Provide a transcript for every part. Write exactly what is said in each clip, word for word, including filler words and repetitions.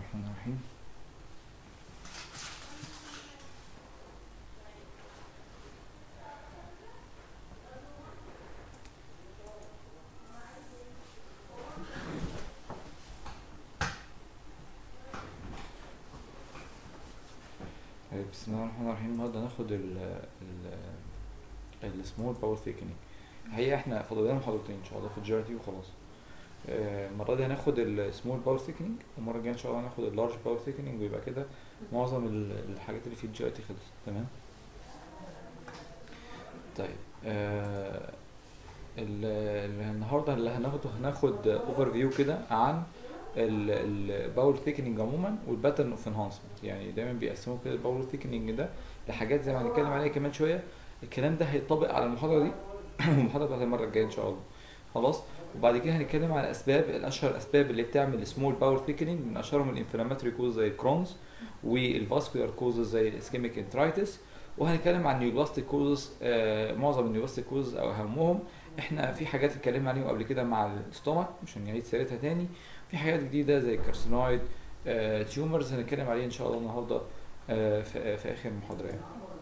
الرحمن الرحيم. بسم الله الرحمن الرحيم. النهارده هناخد ال ال السمول باور ثيكنينج. هي احنا فاضل لنا محاضرتين ان شاء الله في الجي تي وخلاص. المره دي هناخد السمول باور ثيكنينج، والمره الجايه ان شاء الله هناخد اللارج باور ثيكنينج، ويبقى كده معظم الحاجات اللي في الجي تي خلصت. تمام. طيب آه النهارده اللي هناخده هناخد اوفر فيو كده عن الباور ثيكنينج عموما والباترن اوف انهانسمنت. يعني دايما بيقسموا كده الباور ثيكنينج ده لحاجات زي ما هنتكلم عليها كمان شويه. الكلام ده هيطبق على المحاضره دي والمحاضره بتاعت المره الجايه ان شاء الله. خلاص. وبعد كده هنتكلم على اسباب الاشهر اسباب اللي بتعمل سمول باور ثيكنينج، من اشهرهم الانفلاماتوري كوز زي الكرونز، والفاسكولار كوزز زي الاسكيميك انترايتس. وهنتكلم عن نيوبلاستيك كوزز. آه معظم النيوبلاستيك كوزز او اهمهم احنا في حاجات اتكلمنا عليهم قبل كده مع الاستومك، مش هنعيد سيرتها تاني. في حاجات جديده زي الكارسينويد آه تيومرز هنتكلم عليها ان شاء الله النهارده آه في, في اخر المحاضره يعني.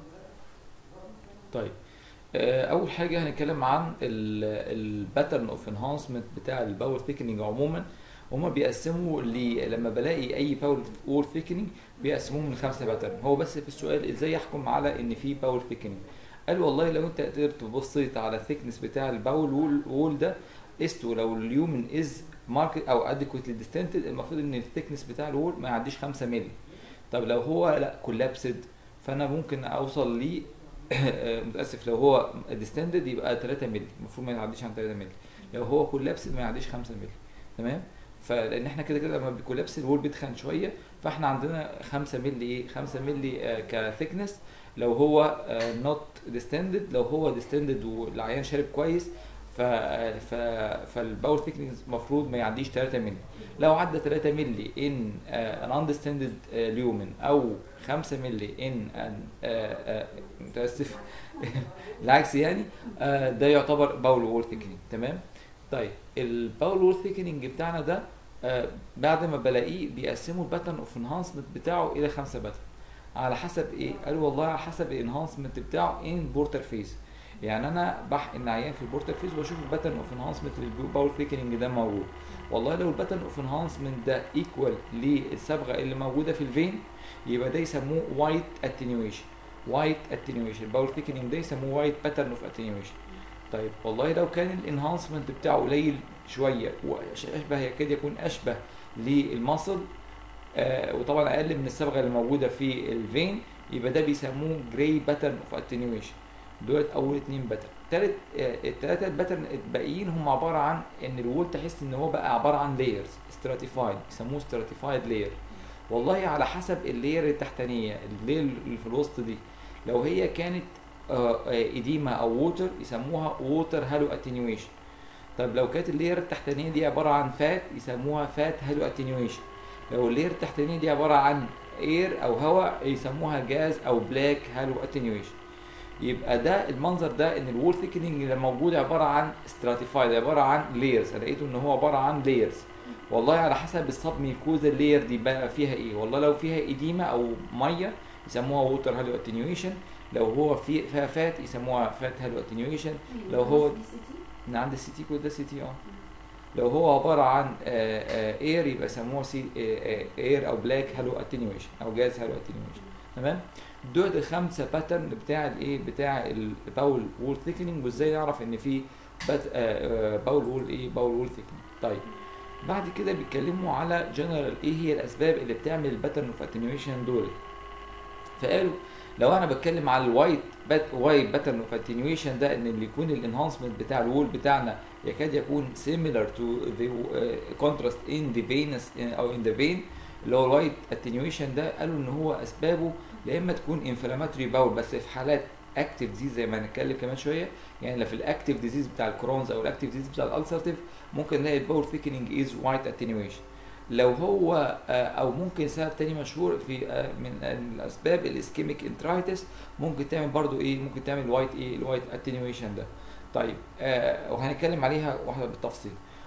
طيب آه اول حاجه هنتكلم عن الباترن اوف انهانسمنت بتاع الباور ثيكنينج عموما. هما بيقسموا لما بلاقي اي باور وول ثيكنينج بيقسموهم لخمسه باترن. هو بس في السؤال ازاي احكم على ان في باور ثيكنينج؟ قال والله لو انت قدرت بصيت على الثيكنس بتاع الباول وول, وول ده قسته، لو اليومن از ماركت او ادكويتلي ديستنتد المفروض ان الثيكنس بتاع الوول ما يعديش خمسة مللي. طب لو هو لا كولابسد فانا ممكن اوصل ليه متاسف، لو هو ديستندد يبقى ثلاثة مللي، المفروض ما يعديش عن ثلاثة مللي. لو هو كولابسد ما يعديش خمسة مللي. تمام. فلان احنا كده كده لما بيكولابس الوول بيتخن شويه، فاحنا عندنا خمسة مللي ايه خمسة مللي آه كثيكنس لو هو نوت آه ديستندد. لو هو ديستندد والعيان شارب كويس ف ف فالباور ثيكنس المفروض ما يعديش ثلاثة مللي. لو عدى ثلاثة مللي ان ان اندستندد ليومن او خمسة مللي ان متاسف العكس يعني آه ده يعتبر باول وول ثيكنينج. تمام. طيب الباول وول ثيكنينج بتاعنا ده آه بعد ما بلاقيه بيقسموا الباترن اوف انهانسمنت بتاعه الى خمسه باترن. على حسب ايه؟ قالوا والله على حسب الانهانسمنت بتاعه ان بورتر فيز. يعني انا بحقن عيان في البورتر فيز واشوف الباترن اوف انهانسمنت للباول ثيكنينج ده موجود. والله لو الباترن اوف انهانسمنت ده ايكوال للصبغه اللي موجوده في الفين يبقى ده يسموه وايت اتنيويشن. وايت اتنيويشن الباول ثيكنينج ده يسموه وايت باترن اوف اتنيويشن. طيب والله لو كان الانهانسمنت بتاعه قليل شويه واشبه يكاد يكون اشبه للمصل آه وطبعا اقل من الصبغه اللي موجوده في الفين يبقى ده بيسموه جراي باترن اوف اتنيويشن. دولت اول اتنين باترن. تالت آه التلاته باترن الباقيين هم عباره عن ان الوول تحس ان هو بقى عباره عن لايرز ستراتيفايد، يسموه ستراتيفايد لاير. والله على حسب اللاير التحتانيه اللاير اللي في الوسط دي، لو هي كانت اديما او ووتر يسموها ووتر هالو اتنيويشن. طب لو كانت اللير التحتانيه دي عباره عن فات يسموها فات هالو اتنيويشن. لو اللير التحتانيه دي عباره عن اير او هواء يسموها جاز او بلاك هالو اتنيويشن. يبقى ده المنظر ده ان الوول ثيكنينج اللي موجود عباره عن ستراتيفايد، عباره عن لايرز. لقيته ان هو عباره عن لايرز. والله على حسب السب ميكوزا اللاير دي بقى فيها ايه. والله لو فيها اديما او ميه يسموها ووتر هالو اتنيويشن. لو هو في فيها فات يسموها فات هالو اتنيويشن. لو هو من عند السي تي كود ده سي تي اه لو هو عباره عن اير يبقى يسموها سي اير او بلاك هالو اتنيويشن او جاز هالو اتنيويشن. تمام. دول الخمسه باترن بتاع الايه بتاع الباول وول ثيكنينج، وازاي نعرف ان في باول وول ايه باول وول ثيكنينج. طيب بعد كده بيتكلموا على جنرال ايه هي الاسباب اللي بتعمل الباترن اوف اتنيويشن دول. فقالوا لو انا بتكلم على الوايت بات وايت باترن اوف اتنيويشن ده ان اللي يكون الانهانسمنت بتاع الوول بتاعنا يكاد يكون similar to the uh, contrast in the venous او in the vein اللي هو الوايت اتنيويشن ده. قالوا ان هو اسبابه يا اما تكون انفلاماتوري باول بس في حالات اكتيف ديزيز زي ما هنتكلم كمان شويه. يعني لو في الاكتيف ديزيز بتاع الكرونز او الاكتيف ديزيز بتاع الالسرتيف ممكن نلاقي الباول ثيكنينج از وايت اتنيويشن. لو هو او ممكن سبب تاني مشهور في من الاسباب الاسكيميك انترايتس ممكن تعمل برضو ايه ممكن تعمل وايت ايه الوايت اتنيويشن ده. طيب آه وهنتكلم عليها واحده بالتفصيل.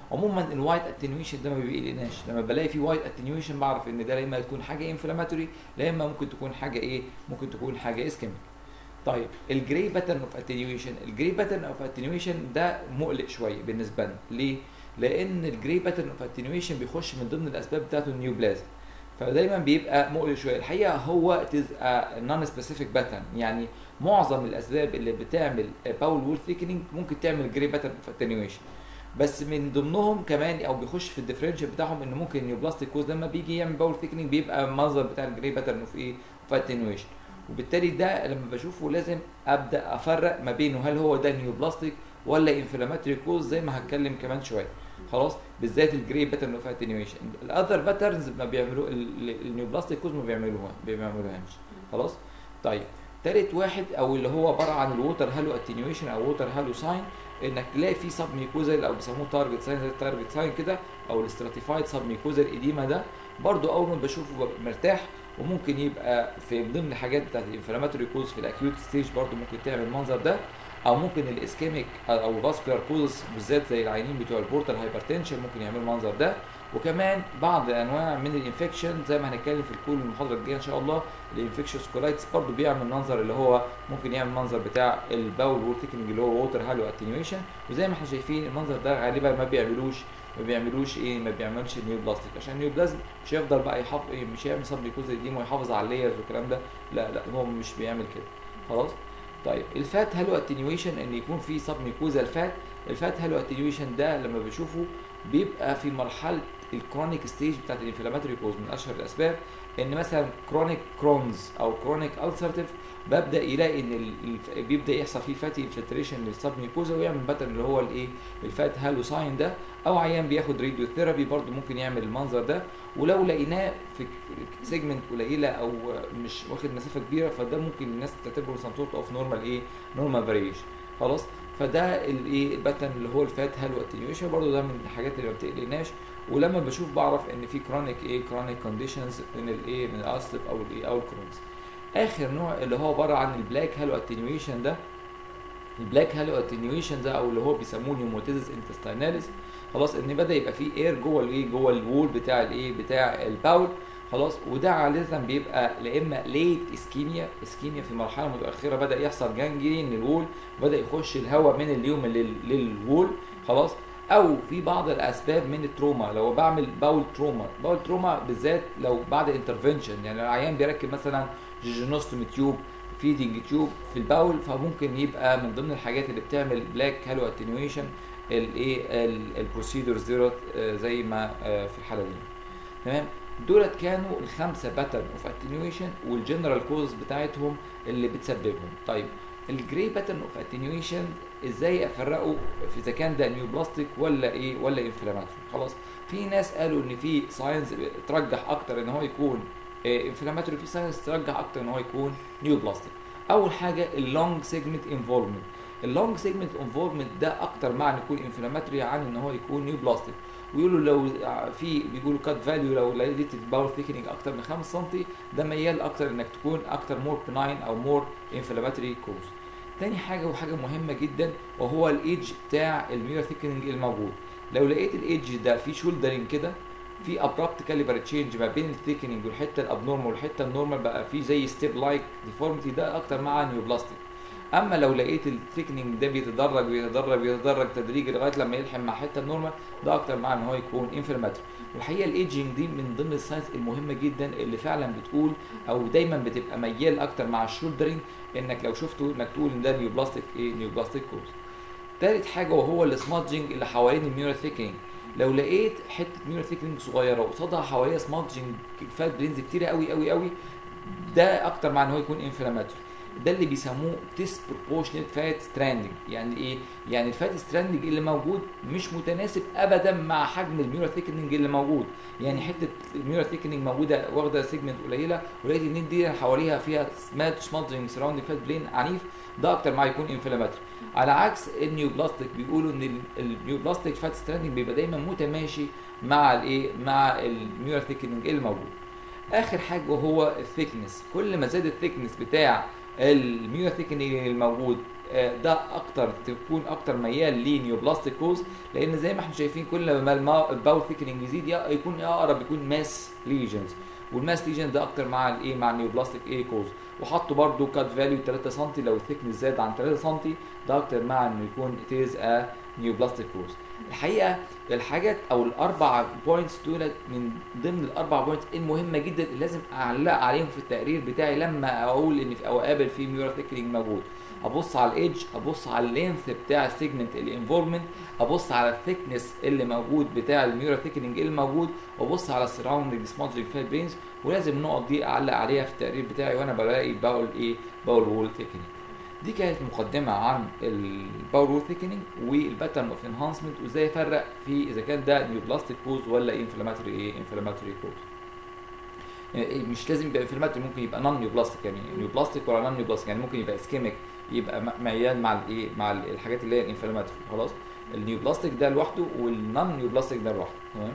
عموما الوايت اتنيويشن ده ما بيقلقناش، لما بلاقي في وايت اتنيويشن بعرف ان ده لا اما تكون حاجه انفلاماتوري لا اما ممكن تكون حاجه ايه، ممكن تكون حاجه اسكيميك. طيب الجراي باترن اوف اتنيويشن، الجراي باترن اوف اتنيويشن ده مقلق شويه بالنسبه لنا. ليه؟ لان الجراي باترن اوف اتنيويشن بيخش من ضمن الاسباب بتاعته النيوبلازم، فدايما بيبقى مقلق شويه. الحقيقه هو نون سبيسيفيك باترن، يعني معظم الاسباب اللي بتعمل باول وول ثيكنينج ممكن تعمل جراي باترن اوف اتنيويشن، بس من ضمنهم كمان او بيخش في الديفرنشال بتاعهم ان ممكن نيوبلاستيك كوز لما بيجي يعمل باول ثيكنينج بيبقى المنظر بتاع الجراي باترن اوف ايه، اوف اتنيويشن. وبالتالي ده لما بشوفه لازم ابدا افرق ما بينه هل هو ده نيوبلاستيك ولا انفلاماتوري كوز زي ما هتكلم كمان شويه. خلاص، بالذات الجراي باترن اوف اتنيويشن. الاذر باترنز ما بيعملوا النيوبلاستيك كوز ما بيعملوها ما بيعملوهاش. خلاص. طيب تالت واحد او اللي هو عباره عن الووتر هالو اتنيويشن او ووتر هالو ساين، انك تلاقي في سب ميكوزال او بيسموه تارجت ساين، زي التارجت ساين كده، او الاستراتيفايد سب ميكوزال اديما. ده برضو اول ما بشوفه ببقى مرتاح، وممكن يبقى في ضمن الحاجات بتاعت الانفلاماتوري كوز في الاكيوت ستيج، برضو ممكن تعمل المنظر ده. او ممكن الاسكيميك او الفاسكولار كوز بالذات زي العيانين بتوع البورتال هايبرتنشن ممكن يعملوا المنظر ده. وكمان بعض انواع من الانفكشن زي ما هنتكلم في الكول المحاضره الجايه ان شاء الله، الانفكشوس كولايتس برضو بيعمل منظر اللي هو ممكن يعمل منظر بتاع الباول وول ثيكنينج اللي هو ووتر هالو اتنيويشن. وزي ما احنا شايفين المنظر ده غالبا ما بيعملوش ما بيعملوش ايه ما بيعملش نيو بلاستيك، عشان النيو بلازم مش هيفضل بقى يحافظ إيه مش هيعمل سب ليكوز دي ويحافظ على اللايرز والكلام ده، لا لا هو مش بيعمل كده. خلاص. طيب الفات هالو اتنيويشن، ان يكون في سب ميكوزا الفات. الفات هالو اتنيويشن ده لما بشوفه بيبقى في مرحله الكرونيك ستيج بتاعت الانفلاماتوري كوز. من اشهر الاسباب ان مثلا كرونيك كرونز او كرونيك السرتيف ببدا يلاقي ان ال... بيبدا يحصل فيه فاتي انفلتريشن للسب ميكوزا ويعمل باترن اللي هو الايه الفات هالو ساين ده. او عيان بياخد راديو ثيرابي برضو ممكن يعمل المنظر ده. ولو لقيناه في سيجمنت قليله او مش واخد مسافه كبيره فده ممكن الناس تعتبره سنتورت اوف نورمال ايه نورمال فاريشن. خلاص. فده الايه الباترن اللي هو الفات هالو اتنيويشن، برضو ده من الحاجات اللي ما بتقلقناش. ولما بشوف بعرف ان في كرونيك ايه كرونيك كونديشنز من الايه من الالسرتيف او الايه او الكرونز. اخر نوع اللي هو عباره عن البلاك هالو اتنيويشن ده. البلاك هالو اتنيويشن ده او اللي هو بيسموه نيوموتيزس انتستيناليس. خلاص، ان بدا يبقى فيه اير جوه الايه جوه الوول بتاع الايه بتاع الباول. خلاص. وده عاده بيبقى لا اما ليت اسكيميا اسكيميا في مرحله متاخره، بدا يحصل جانجرين للوول وبدا يخش الهواء من اليوم للوول. خلاص. او في بعض الاسباب من التروما، لو بعمل باول تروما باول تروما بالذات لو بعد انترفنشن، يعني العيان بيركب مثلا جيجينوستومي تيوب فيدنج تيوب في الباول، فممكن يبقى من ضمن الحاجات اللي بتعمل بلاك هالو اتنيويشن الايه البروسيدورز ديت زي ما في الحاله دي. تمام. دولت كانوا الخمسه باترن اوف اتنيويشن والجنرال كوز بتاعتهم اللي بتسببهم. طيب الجراي باترن اوف اتنيويشن ازاي افرقه في اذا كان ده نيوبلاستيك ولا ايه ولا انفلاماتوري؟ خلاص. في ناس قالوا ان في ساينس ترجح اكتر ان هو يكون انفلاماتوري، في ساينس ترجح اكتر ان هو يكون نيوبلاستيك. اول حاجه اللونج سيجمنت انفولفمنت. اللونج سيجمنت انفولفمنت ده اكتر مع ان يكون انفلاماتوري عن ان هو يكون نيوبلاستيك. ويقولوا لو في بيقولوا كات فاليو لو لقيت الباور ثيكنينج اكتر من خمسة سم ده ميال اكتر انك تكون اكتر مور بناين او مور انفلاماتوري كوز. تاني حاجه وحاجه مهمه جدا وهو الايدج بتاع الميور ثيكنينج الموجود. لو لقيت الايدج ده فيه شولدرنج كده، في ابرابت كاليبر تشينج ما بين الثيكنينج والحته الابنورمال والحته النورمال، بقى في زي ستيب لايك ديفورميتي، ده اكتر مع نيوبلاستيك. اما لو لقيت الثيكنينج ده بيتدرج بيتدرج بيتدرج تدريجي لغايه لما يلحم مع حته النورمال، ده اكتر مع ان هو يكون انفلاماتوري. والحقيقه الايدجنج دي من ضمن الساينس المهمه جدا اللي فعلا بتقول او دايما بتبقى ميال اكتر مع الشولدرنج، انك لو شفته انك تقول ان ده نيوبلاستيك ايه نيوبلاستيك كوز. ثالث حاجه وهو السمادجنج اللي حوالين الميورال ثيكنينج. لو لقيت حته ميورال ثيكنينج صغيره وقصادها حواليها سمادجنج فات برينز كتير قوي قوي قوي، ده اكتر مع ان هو يكون انفلاماتوري. ده اللي بيسموه disproportionate fat stranding. يعني ايه؟ يعني الفات ستراندنج اللي موجود مش متناسب ابدا مع حجم الميورال ثيكنينج اللي موجود. يعني حته الميورال ثيكنينج موجوده واخده سيجمنت قليله، ولقيت ان دي حواليها فيها سمادجنج سراوندنج فات بلين عنيف، ده اكتر ما يكون انفلاماتوري. على عكس النيوبلاستيك، بيقولوا ان النيوبلاستيك فات ستراندنج بيبقى دايما متماشي مع الايه مع الميورال ثيكنينج اللي موجود. اخر حاجه وهو الثيكنس. كل ما زاد الثيكنس بتاع الميورال ثيكنينج الموجود ده اكتر تكون اكتر ميال لنيوبلاستيك كوز، لان زي ما احنا شايفين كل ما الباول ثيكنينج يزيد يكون اقرب يكون ماس ليجنز، والماس ليجن ده اكتر مع الايه مع النيوبلاستيك ايه كوز. وحطوا برده كات فاليو ثلاثة سم، لو الثيكنس زاد عن ثلاثة سم ده اكتر مع انه يكون اتيز ا نيوبلاستيك كوز. الحقيقه الحاجات او الاربع بوينتس دول من ضمن الاربع بوينتس المهمه جدا اللي لازم اعلق عليهم في التقرير بتاعي لما اقول ان في او اقابل في ميورال ثيكنينج موجود. ابص على الايدج، ابص على اللينث بتاع السيجمنت الانفولفمنت، ابص على الثيكنس اللي موجود بتاع الميورال ثيكنينج اللي موجود، وابص على السراوندنج سمودجنج فات برينز. ولازم النقط دي اعلق عليها في التقرير بتاعي وانا بلاقي باول ايه باول وول ثيكنينج. دي كانت مقدمه عن الباول وول ثيكنينج والباترن اوف انهانسمنت وازاي افرق في اذا كان ده نيوبلاستيك كوز ولا انفلاماتوري ايه انفلاماتوري كوز. يعني مش لازم يبقى انفلاماتوري، ممكن يبقى نون نيوبلاستيك، يعني نيوبلاستيك ولا نون نيوبلاستيك، يعني ممكن يبقى اسكيميك يبقى ميال مع الايه مع الحاجات اللي هي الانفلاماتوري. خلاص النيوبلاستيك ده لوحده والنون نيوبلاستيك ده لوحده. تمام.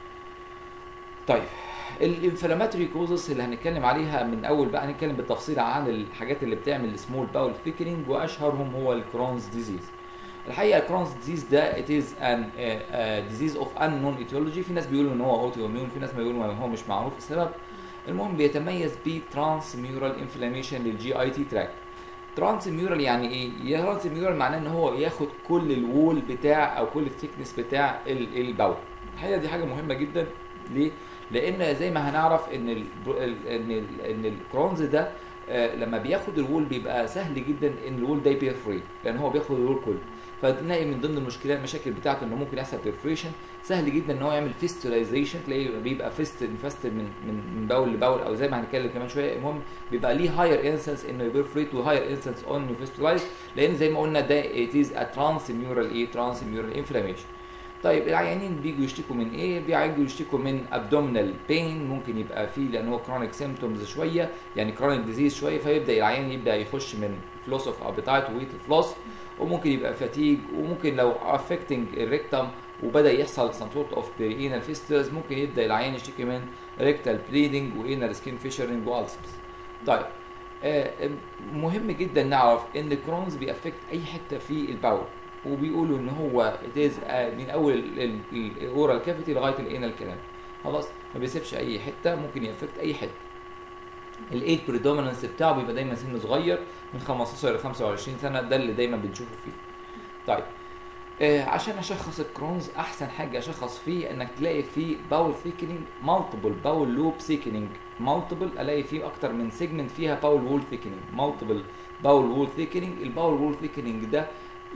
طيب الانفلاماتوري كوزز اللي هنتكلم عليها من اول بقى هنتكلم بالتفصيل عن الحاجات اللي بتعمل سمول باول ثيكنينج، واشهرهم هو الكرونز ديزيز. الحقيقه الكرونز ديزيز ده it is an uh, uh, disease of unknown etiology. في ناس بيقولوا ان هو اوتو اميون، في ناس بيقولوا ان هو مش معروف السبب. المهم بيتميز بترانس ميورال انفلاميشن للجي اي تي تراك. ترانس ميورال يعني ايه؟ ترانس ميورال معناه ان هو ياخد كل الوول بتاع او كل الثيكنس بتاع الباول. الحقيقه دي حاجه مهمه جدا. ليه؟ لان زي ما هنعرف ان ال ان ال ان الكرونز ده آه لما بياخد الوول بيبقى سهل جدا ان الوول ده يبيرفوريت، لان هو بياخد الوول كله. فتلاقي من ضمن المشكلات المشاكل بتاعته انه ممكن يحصل بيرفوريشن. سهل جدا ان هو يعمل فيستولايزيشن، تلاقيه بيبقى فيست انفستد من من من باول لباول، او زي ما هنتكلم كمان شويه. المهم بيبقى ليه هاير انسنس انه يبيرفوريت وهاير انسنس اون انه فيستولايز، لان زي ما قلنا ده it is a transmural ايه transmural inflammation. طيب العيانين بيجوا يشتكوا من ايه؟ بيجوا يشتكوا من ابدومينال بين، ممكن يبقى فيه لان هو كرونيك سيمبتومز شويه، يعني كرونيك ديزيز شويه، فيبدا العيان يبدا يخش من فلوس اوف ابيتايت وويت فلوس، وممكن يبقى فاتيج، وممكن لو افكتنج الريكتم وبدا يحصل سم سورت اوف بيرينال فيسترز ممكن يبدا العيان يشتكي من ريكتال بليدنج وانال سكين فيشرنج والسرز. طيب آه مهم جدا نعرف ان الكرونز بيأفكت اي حته في الباول، وبيقولوا ان هو اتيز من اول الاورال كافيتي لغايه الانال كلام. خلاص ما بيسيبش اي حته، ممكن يأفكت اي حته. الايد بريدومينانس بتاعه بيبقى دايما سن صغير من خمستاشر ل خمسة وعشرين سنه، ده اللي دايما بنشوفه فيه. طيب آه عشان اشخص الكرونز احسن حاجه اشخص فيه انك تلاقي فيه باول ثيكنينج مالتيبل باول لوب ثيكنينج مالتيبل، الاقي فيه اكتر من سيجمنت فيها باول وول ثيكنينج مالتيبل باول وول ثيكنينج. الباول وول ثيكنينج ده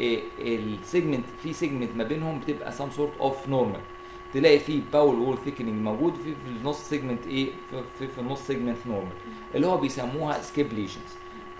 السيجمنت في سيجمنت ما بينهم بتبقى سام سورت اوف نورمال، تلاقي فيه باول وول ثيكنينج موجود في في النص سيجمنت ايه في, في, في النص سيجمنت نورمال اللي هو بيسموها سكيب ليجنز.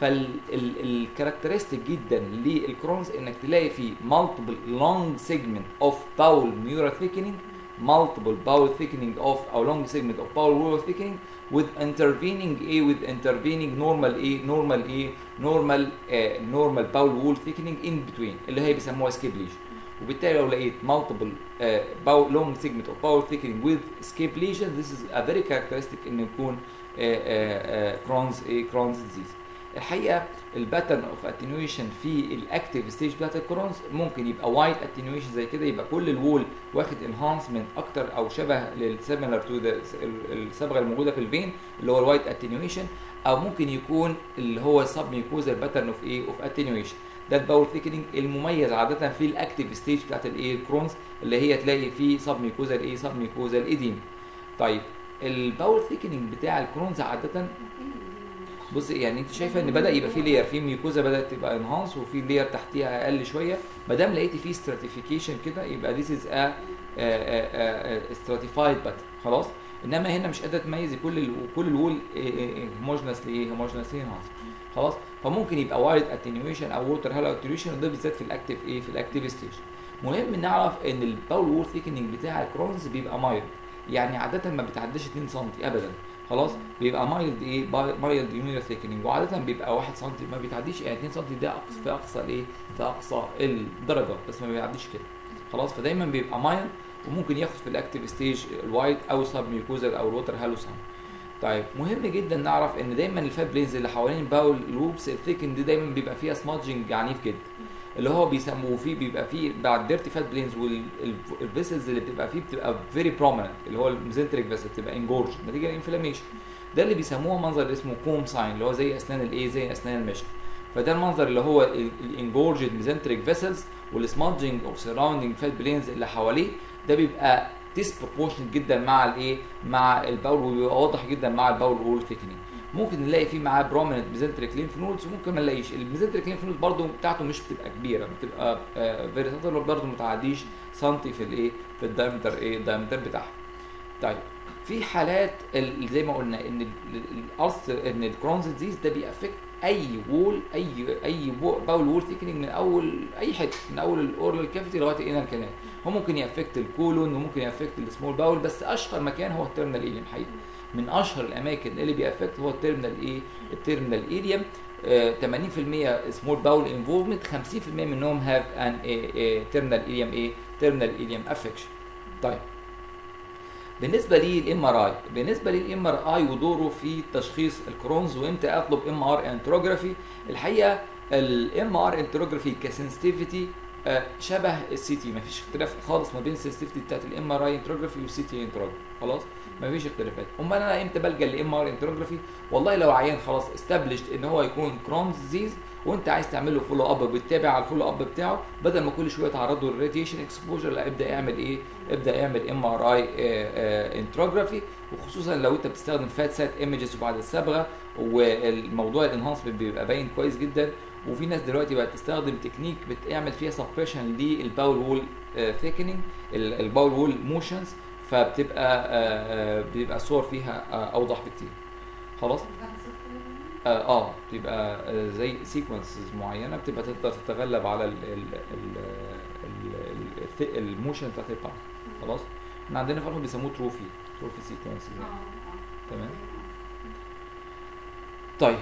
فالكاركترستيك جدا للكرونز انك تلاقي فيه مالتيبل لونج سيجمنت اوف باول ميورال ثيكنينج، مالتيبل باول ثيكنينج اوف او لونج سيجمنت اوف باول وول ثيكنينج with intervening ايه with intervening normal ايه normal ايه normal آه normal bowel wall thickening in between اللي هي بيسموها skip lesion. وبالتالي لو لقيت multiple آه bowel long segment of bowel thickening with skip lesion this is a very characteristic انه يكون آه آه آه Crohn's ايه Crohn's disease. الحقيقه الباترن اوف اتنيويشن في الاكتيف ستيج بتاعت الكرونز ممكن يبقى وايت اتنيويشن زي كده، يبقى كل الوول واخد انهانسمنت اكتر او شبه للسيميلر تو الصبغه الموجوده في الفين اللي هو الوايت اتنيويشن، او ممكن يكون اللي هو سب ميوكوزال باترن اوف ايه اوف اتنيويشن. ده الباول ثيكنينج المميز عاده في الاكتيف ستيج بتاعت الايه الكرونز اللي هي تلاقي فيه سب ميوكوزال ايه سب ميوكوزال ايديم. طيب الباول ثيكنينج بتاع الكرونز عاده بص يعني انت شايفه ان بدا يبقى في لير في ميوكوزا بدات تبقى انهانس وفي لير تحتيها اقل شويه، ما دام لقيتي في ستراتيفيكيشن كده يبقى ذيس از ا ستراتيفايد باترن. خلاص انما هنا مش قادره تميز كل ال كل الوول هوموجينس لايه هوموجينس انهانس. خلاص فممكن يبقى وايد اتنيويشن او ووتر هالو اتنيويشن، وده بالذات في الاكتيف ايه في الاكتيف ستيج. مهم نعرف ان الباول وول ثيكنينج بتاع الكرونز بيبقى مايلد، يعني عاده ما بتعديش اتنين سم ابدا. خلاص بيبقى مايلد ايه مايلد يونير ثيكنينج، وعاده بيبقى واحد سم ما بيتعديش، يعني اتنين سم ده اقصى في اقصى الايه في اقصى الدرجه بس ما بيعديش كده. خلاص فدايما بيبقى مايلد وممكن ياخد في الاكتيف ستيج الوايت او سب ميوكوزال او الووتر هالو سام. طيب مهم جدا نعرف ان دايما الفات بلينز اللي حوالين الباول لوبس الثيكن دي دايما بيبقى فيها سمادجنج عنيف جدا، اللي هو بيسموه فيه بيبقى فيه بعد ديرتي فات بلينز، والفيسلز اللي بتبقى فيه بتبقى فيري بروميننت، اللي هو الميزنتريك فيسل بتبقى انجورج نتيجه الانفلاميشن. ده اللي بيسموه منظر اللي اسمه كوم ساين، اللي هو زي اسنان الايه، زي اسنان المشط. فده المنظر اللي هو الانجورجد ميزنتريك فيسلز والسمادجنج اوف سراوندينج فات بلينز اللي حواليه، ده بيبقى ديسبروبورشنت جدا مع الايه، مع الباول، وبيبقى واضح جدا مع الباول وول ثيكنينج. ممكن نلاقي فيه معاه بروميننت ميزنتريك لينف نودز، وممكن ما نلاقيش. الميزنتريك لينف نود برضه بتاعته مش بتبقى كبيره، بتبقى فيري ساتر، برضه ما تعديش سنتي في الايه، في الدايمتر ايه، الدايمتر بتاعها. طيب في حالات زي ما قلنا ان الاصل ان الكرونز ديزيز ده بيأفكت اي وول، اي اي باول وول ثيكنينج من اول اي حته، من اول الاورال كافيتي لغايه الانال كانال. هو ممكن يأفكت الكولون وممكن يأفكت السمول باول، بس اشهر مكان هو التيرمينال ايليم حقيقي. من اشهر الاماكن اللي بيأفكت هو التيرمينال ايه، التيرمينال ايليم. آه ثمانين في المية سمول باول انفولفمنت، خمسين في المية منهم هاف ان تيرمينال ايليم ايه، تيرمينال ايليم افكشن. طيب بالنسبه للام ار اي، بالنسبه للام ار اي ودوره في تشخيص الكرونز وامتى اطلب ام ار انتروجرافي، الحقيقه الام ار انتروجرافي كسنسيتيفيتي شبه السي تي، مفيش اختلاف خالص ما بين السنسيتيفيتي بتاعت الام ار اي انتروجرافي والسي تي انتروجرافي، خلاص مفيش اختلافات. امال انا امتى بلجا للام ار انتروجرافي؟ والله لو عيان خلاص استابلشت ان هو يكون كرونز ديزيز وانت عايز تعمل له فولو اب، بتتابع على الفولو اب بتاعه بدل ما كل شويه تعرضه للراديشن اكسبوجر، لا ابدا اعمل ايه؟ ابدا اعمل ام ار اي انتروجرافي، وخصوصا لو انت بتستخدم فات سات ايمجز وبعد الصبغه، والموضوع الانهانسمنت بيبقى باين كويس جدا. وفي ناس دلوقتي بقت تستخدم تكنيك بتعمل فيها سبريشن للباول وول ثيكنينج، الباول وول موشنز، فبتبقى بيبقى الصور فيها اوضح بكتير. خلاص اه, آه بتبقى آه زي سيكونسز معينه بتبقى تقدر تتغلب على ال ال ال ال الموشن بتاعت الطعم. خلاص احنا عندنا في الفن بيسموه تروفي، تروفي سيكونسز. تمام. طيب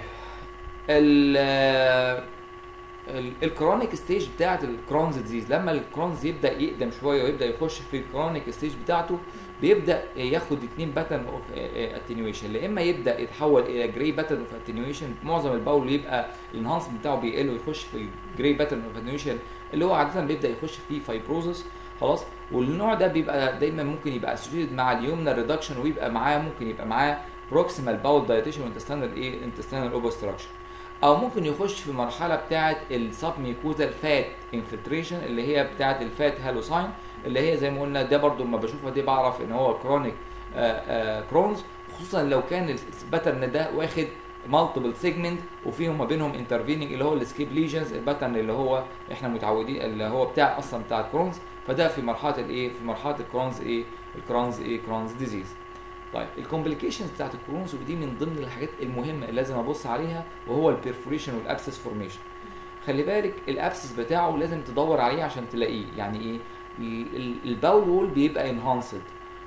ال الكرونيك ستيج بتاعت الكرونز ديزيز، لما الكرونز يبدا يقدم شويه ويبدا يخش في الكرونيك ستيج بتاعته، بيبدا ياخد اثنين باترن اوف اتنيويشن، يا اما يبدا يتحول الى جراي باترن اوف اتنيويشن، معظم الباول يبقى الانهانس بتاعه بيقل ويخش في الجراي باترن اوف اتنيويشن اللي هو عاده بيبدا يخش فيه فايبروزس. خلاص، والنوع ده بيبقى دايما ممكن يبقى اسوشيتد مع اليومنال ريدكشن، ويبقى معاه ممكن يبقى معاه بروكسيمال باول دايليتيشن وانتستينال ايه، انتستينال اوبستراكشن، او ممكن يخش في مرحله بتاعه السب ميكوزال فات انفلتريشن اللي هي بتاعه الفات هالوساين، اللي هي زي ما قلنا ده برضو لما بشوفها دي بعرف ان هو كرونيك كرونز، خصوصا لو كان الباترن ده واخد مالتيبل سيجمنت وفيهم ما بينهم انترفيننج اللي هو السكيب ليجنز، الباترن اللي هو احنا متعودين اللي هو بتاع اصلا بتاع الكرونز، فده في مرحله الايه، في مرحله الكرونز ايه، الكرونز ايه، كرونز ديزيز. طيب الكومبليكيشنز بتاعت الكرونز ودي من ضمن الحاجات المهمه اللي لازم ابص عليها، وهو البيرفوريشن والابسس فورميشن. خلي بالك الابسس بتاعه لازم تدور عليه عشان تلاقيه، يعني ايه؟ الباول وول بيبقى انهانسد،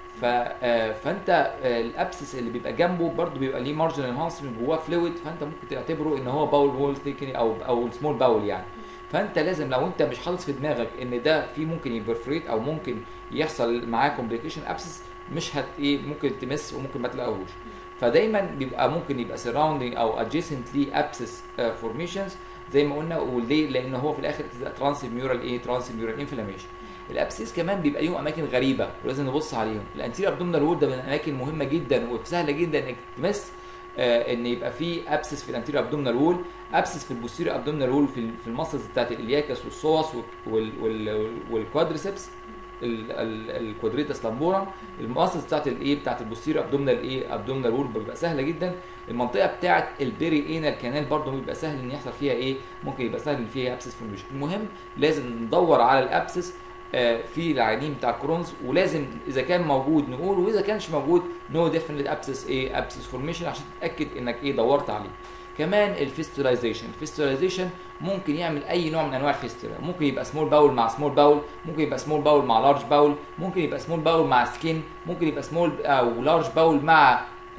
فانت الابسس اللي بيبقى جنبه برده بيبقى ليه مارجنال انهانسمنت جواه فلويد، فانت ممكن تعتبره ان هو باول وول ثيكنينج او او سمول باول يعني. فانت لازم لو انت مش حاطط في دماغك ان ده في ممكن يبرفريت او ممكن يحصل معاه كومبليكيشن ابسس، مش هت ايه، ممكن تمس وممكن ما تلاقوهوش. فدايما بيبقى ممكن يبقى سراوندينج او ادجيسنت لي ابسس فورميشنز زي ما قلنا، وليه؟ لان هو في الاخر ترانسميورال ايه، ترانسميورال انفلاميشن. الابسيس كمان بيبقى ليهم اماكن غريبه ولازم نبص عليهم. الانتيريور ابدومينال وول ده من الاماكن مهمه جدا وسهله جدا انك تمس آه ان يبقى في ابسس في الانتيريور ابدومينال وول، ابسس في البوستيريور ابدومينال وول في في المسلز بتاعت الالياكس والسوس والكوادريسبس، الكوادريتاس لامبورم، المسلز بتاعت الايه، بتاعت البوستيريور ابدومينال ايه، ابدومينال وول بتبقى سهله جدا. المنطقه بتاعت البيري انال كانال برده بيبقى سهل ان يحصل فيها ايه، ممكن يبقى سهل ان فيها ابسس فورميشن. المهم لازم ندور على الابسس في العينين بتاع الكرونز، ولازم اذا كان موجود نقول، واذا كانش موجود نو ديفينيت ابسس ايه، ابسس فورميشن، عشان تتاكد انك ايه دورت عليه. كمان الفيستولايزيشن، الفيستولايزيشن ممكن يعمل اي نوع من انواع الفيستولا، ممكن يبقى سمول باول مع سمول باول، ممكن يبقى سمول باول مع لارج باول، ممكن يبقى سمول باول مع سكين، ممكن يبقى سمول او لارج باول مع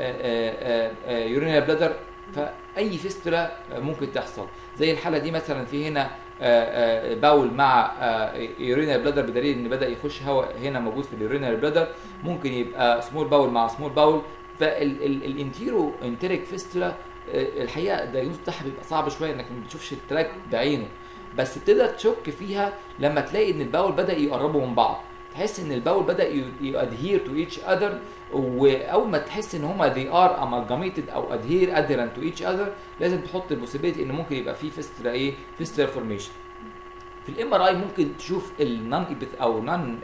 يورينال بلادر. فاي فيستولا ممكن تحصل، زي الحاله دي مثلا في هنا باول مع يورينال بلادر، بدليل ان بدا يخش هواء هنا موجود في اليورينال بلادر. ممكن يبقى سمول باول مع سمول باول، فالانتيرو انتريك فيستولا الحقيقه الدايجنوز بتاعها بيبقى صعب شويه انك ما بتشوفش التراك بعينه، بس بتقدر تشك فيها لما تلاقي ان الباول بدا يقربوا من بعض، تحس ان الباول بدا يادهير تو ايتش اذر، واول ما تحس ان هما they are amalgamated او adhere adherent to each other لازم تحط البوسيبيليتي ان ممكن يبقى في فيستولا ايه فيستولا فورميشن. في الام ار اي ممكن تشوف النون او نون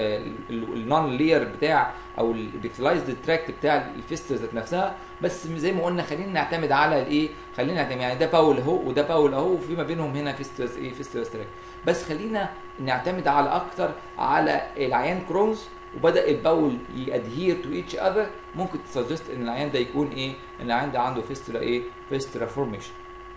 النون لير بتاع او البيكتلايزد تراكت بتاع الفيستولا ذات نفسها، بس زي ما قلنا خلينا نعتمد على الايه، خلينا نعتمد يعني ده باول اهو وده باول اهو وفي ما بينهم هنا فيستولا ايه فيستولا تراكت، بس خلينا نعتمد على اكتر على العيان كرونز وبدا الباول يادهير تو ايتش اذر، ممكن تسجست ان العيان ده يكون ايه، ان العيان ده عنده فيستولا ايه فيستولا فورميشن.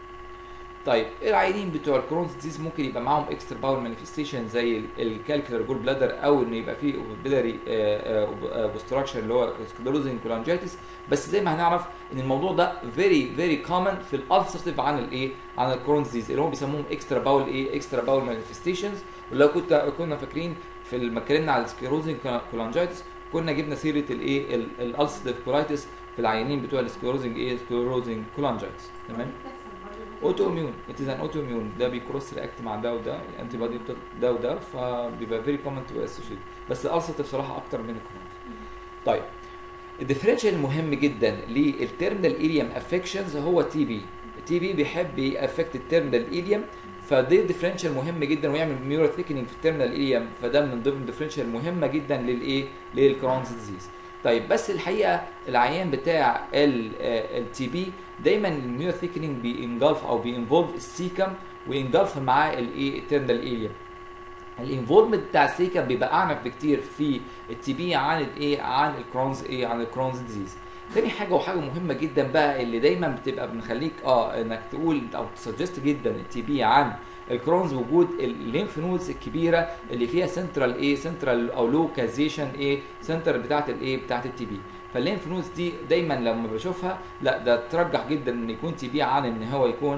طيب العيانين بتوع الكرونز ديزيز ممكن يبقى معاهم اكسترا باول مانيفستيشن زي الكالكولر جول بلادر او ان يبقى فيه بيلاري اوبستراكشن اللي هو سكلروزنج كولانجيتس، بس زي ما هنعرف ان الموضوع ده فيري فيري كومن في الالسرتيف عن الايه عن الكرونز ديزيز اللي هم بيسموهم اكسترا باول ايه اكسترا باول مانيفستيشنز. ولو كنت كنا فاكرين في لما اتكلمنا على السكلروزنج كولانجيتس كنا جبنا سيره الايه الالسرتيف كولايتس في العيانين بتوع السكلروزنج ايه سكلروزنج كولانجيتس. تمام. اوتو اميون ات ان اوتو اميون ده بيكروس رياكت مع ده وده الانتي بودي ده وده فبيبقى فيري كومن تو اسوشيت، بس الالسرت بصراحه اكتر من الكرونز. طيب الديفرنشال المهم جدا للتيرمينال ايليوم افكشنز هو تي بي. التي بي بيحب يافكت التيرمينال ايليوم، فده ديفرنشال مهم جدا ويعمل ميورال ثيكنينج في التيرمينال ايليوم، فده من ضمن ديفرنشال مهمه جدا للايه للكرونز ديزيز. طيب بس الحقيقه العيان بتاع التي بي دايما الميورال ثيكنينج بينجلف او بينفولف السيكم وينجلف معاه الايه التيرمينال ايليوم. الانفولفمنت بتاع السيكم بيبقى اعنف بكتير في التي بي عن الايه عن الكرونز ايه عن الكرونز ديزيز. تاني حاجه وحاجه مهمه جدا بقى اللي دايما بتبقى بنخليك اه انك تقول او تسجست جدا التي بي عن الكرونز وجود الليمف نودز الكبيره اللي فيها سنترال ايه سنترال او لوكازيشن ايه سنتر بتاعه الايه بتاعه التي بي. فالليمف نودز دي دايما لما بشوفها لا ده ترجح جدا ان يكون تي بي عن ان هو يكون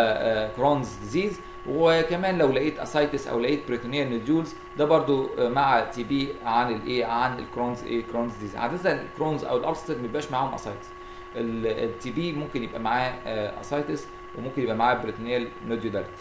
كرونز ديزيز. وكمان لو لقيت اسايتس او لقيت بريتونيال نوديولز ده برضو مع تي بي عن الايه عن الكرونز ايه كرونز ديزيز. عاده الكرونز او الابستر ما بيبقاش معاهم اسايتس، التي بي ممكن يبقى معاه اسايتس وممكن يبقى معاه بريتونيال نوديولاريتي.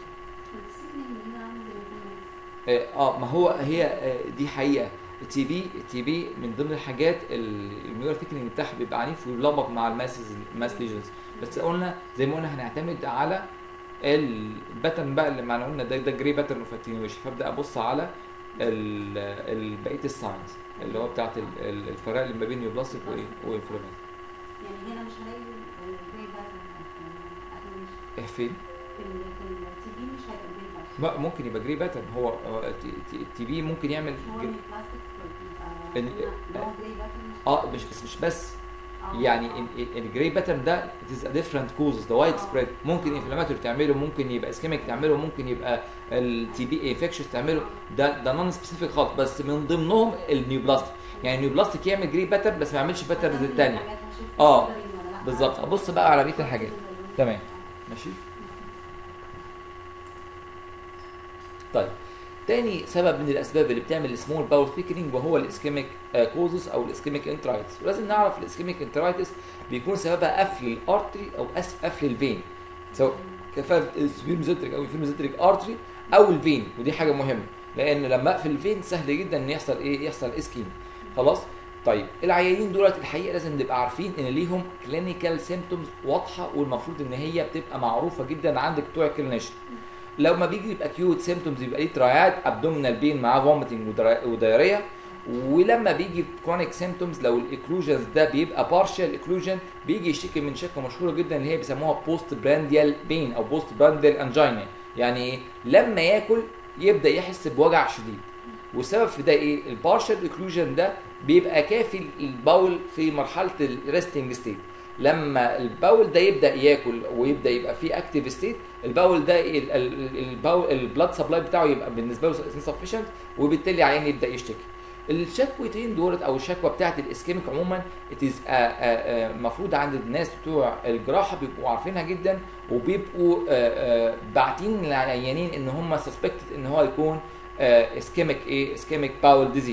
اه ما هو هي دي حقيقه التي بي التي بي من ضمن الحاجات الميورال ثيكنينج بتاعها بيبقى عنيف ويلخبط مع الماسز الماس ليجنز، بس قلنا زي ما قلنا هنعتمد على الباترن بقى اللي معنا قلنا ده ده جري باترن اوف اتنيويشن، فابدا ابص على بقيه الساينز اللي هو بتاعت الفرق اللي ما بين نيوبلاستيك وايه وانفلامات. يعني هنا مش هلاقي الجري باترن فين؟ في التي بي مش هيبقى جري باترن، ممكن يبقى جري باترن. هو التي بي ممكن يعمل هو البلاستيك اه مش بس مش بس يعني الجري باترن ده it is a different causes ده وايد سبريد، ممكن انفلاماتوري تعمله، ممكن يبقى اسكيميك تعمله، ممكن يبقى التي بي انفكشن تعمله، ده ده نون سبيسيفيك خالص، بس من ضمنهم النيوبلاستيك. يعني النيوبلاستيك يعمل جري باترن بس ما يعملش باترنز الثانيه. اه بالظبط. ابص بقى على بقيه الحاجات. تمام ماشي. طيب تاني سبب من الاسباب اللي بتعمل السمول باول ثيكنينج وهو الاسكيميك كوزز او الاسكيميك انترايتس. ولازم نعرف الاسكيميك انترايتس بيكون سببها قفل الارتري او قفل الفين، سواء كفاف السبيرمزيتريك او الفيرمزيتريك ارتري او الفين، ودي حاجه مهمه لان لما اقفل الفين سهل جدا ان يحصل ايه يحصل اسكيميا. خلاص. طيب العيانين دولت الحقيقه لازم نبقى عارفين ان ليهم كلينيكال سيمبتومز واضحه والمفروض ان هي بتبقى معروفه جدا عند بتوع الكلينيشن. لو ما بيجي يبقى اكيوت سيمبتومز يبقى ليه ترايات ابدومينال بين معاه فوميتنج ودايريا، ولما بيجي كرونيك سيمبتومز لو الاكلوجنز ده بيبقى بارشال اكلوجن بيجي يشتكي من شكوى مشهوره جدا اللي هي بيسموها بوست برانديال بين او بوست برانديال انجينا. يعني ايه؟ لما ياكل يبدا يحس بوجع شديد، والسبب في ده ايه؟ البارشال اكلوجن ده بيبقى كافي الباول في مرحله الريستنج ستيت. لما الباول ده يبدا ياكل ويبدا يبقى فيه اكتيف ستيت، الباول ده الباول البلاد سبلاي بتاعه يبقى بالنسبه له انسفشنت، وبالتالي العيان يبدا يشتكي. الشكوتين دولت او الشكوى بتاعت الاسكيميك عموما اتز المفروض عند الناس بتوع الجراحه بيبقوا عارفينها جدا، وبيبقوا باعتين للعيانين ان هم سسبكتد ان هو يكون اسكيميك ايه اسكيميك باول ديزيز.